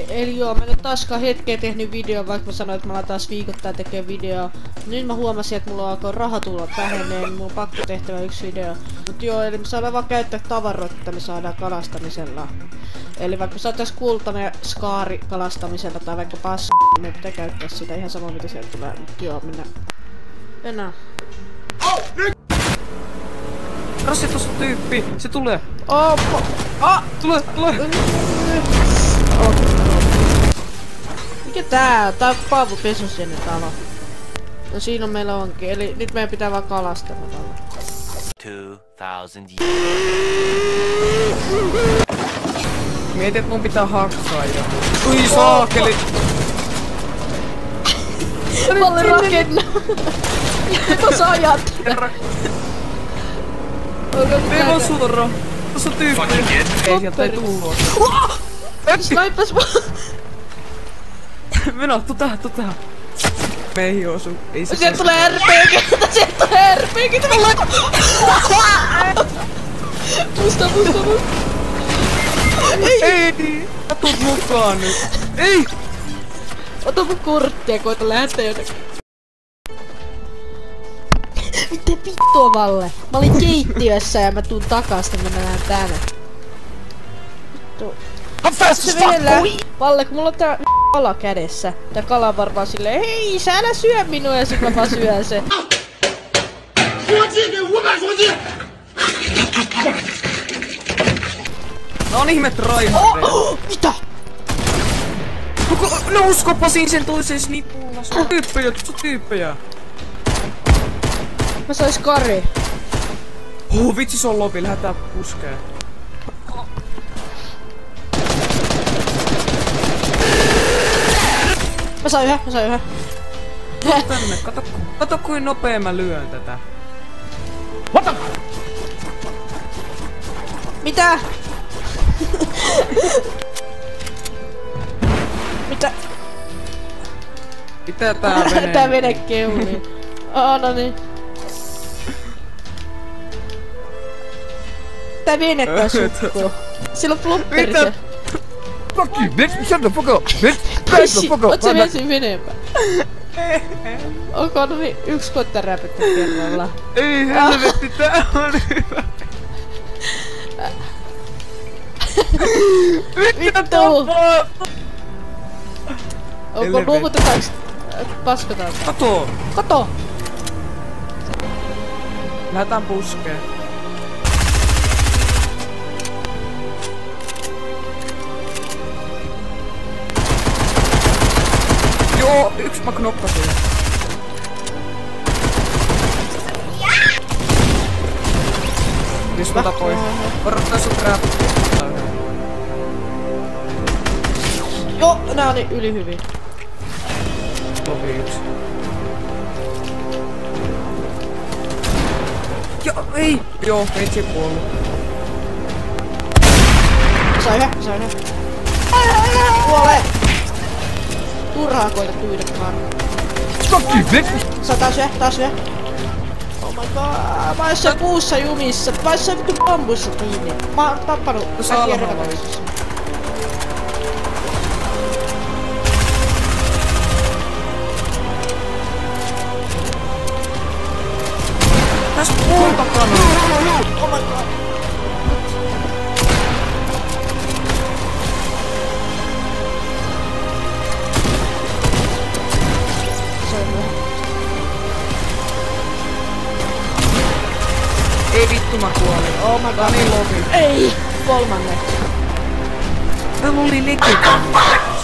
Eli joo, mä en oo taaskaan hetkeä tehnyt videoa, vaikka mä sanoin, että mä alan taas viikoittain tekee videoa. Nyt mä huomasin, että mulla alkoi rahatulot vähenee, niin mulla on pakko tehtävä yksi video. Mut joo, eli me saadaan vaan käyttää tavaroita, että me saadaan kalastamisella. Eli vaikka me saatais kultainen skaari kalastamisella tai vaikka passi, niin me pitää käyttää sitä ihan sama mitä sieltä tulee. Mut joo, mennään. Enää. Rassi, tossa tyyppi, se tulee. Tulee. Mikä tää? Tää on Paavo Pesosen talo. No siinä on meillä onkin, eli nyt meidän pitää vaan kalastaa tällä. 2000 years. Mietin, että mun pitää hakkaa jo. Ui saakeli! Mä olen rakennut! Tuossa ajattelee! Ei vaan suoraan! Tossa on tyyppi! Ei sieltä ei tullut! Snaipas vaan! Meno, tuu tähän! Me ei osu, ei se sieltä tulee RPG! Sieltä tulee RPG! Musta! Ei! Mä tuut mukaan nyt! Ei! Ota mun korttia ja koita lähteä jotenkin. Mitä vittua, Valle? Mä olin keittiössä ja mä tuun takas ja mä näen tänne. Vittu. Valle, kun mulla on tää kala kädessä. Tää kala varmaan silleen, hei, sä älä syö minua, ja sit mä vaan syön sen. No on ihme raihatteja. Mitä? No uskopasin sen toiseen snipulla. Se on tyyppejä. Mä sais kari. Vitsi se on lopi, lähdetään puskeen. Mä sain yhden. Tänne, kato kuin nopea mä lyön tätä. Mitä? Mitä? Mitä tää vene? Tää vene keuli. No niin. Tää vene tää sukku. Sillä on flopperi se. Fuck you, bitch! Shut the fuck up, bitch! Shut the fuck up! Oot sä ensin venepä? Onko niin yksi koittaa räpyttää kerralla? Ei helvetti, tää on hyvä. Vittu! Onko luovutetaanko? Paskataan. Kato! Lähdetään puskeen. Joo, yksi mä knoppasin. Jos mä tapoin. Varoittaa sun trappi. Joo, nää on niin yli hyvin. Lopi yksi. Joo, ei! Joo, veitsi kuollut. Sai yhden. Kuolee! Turhaa koita tyydä karnu. Fuck you, bitch! Saa taas yhden. Oh my god, mä oon jossain puussa jumissa. Mä oon jossain vittu bambussa kiinni. Mä oon tappanut kaikki erikaisuus. Täs puun takana! Oh my god! Ei vittu mä kuolin. Oh my god. Niin lopi. Ei! Kolmannen. Täällä oli legikan.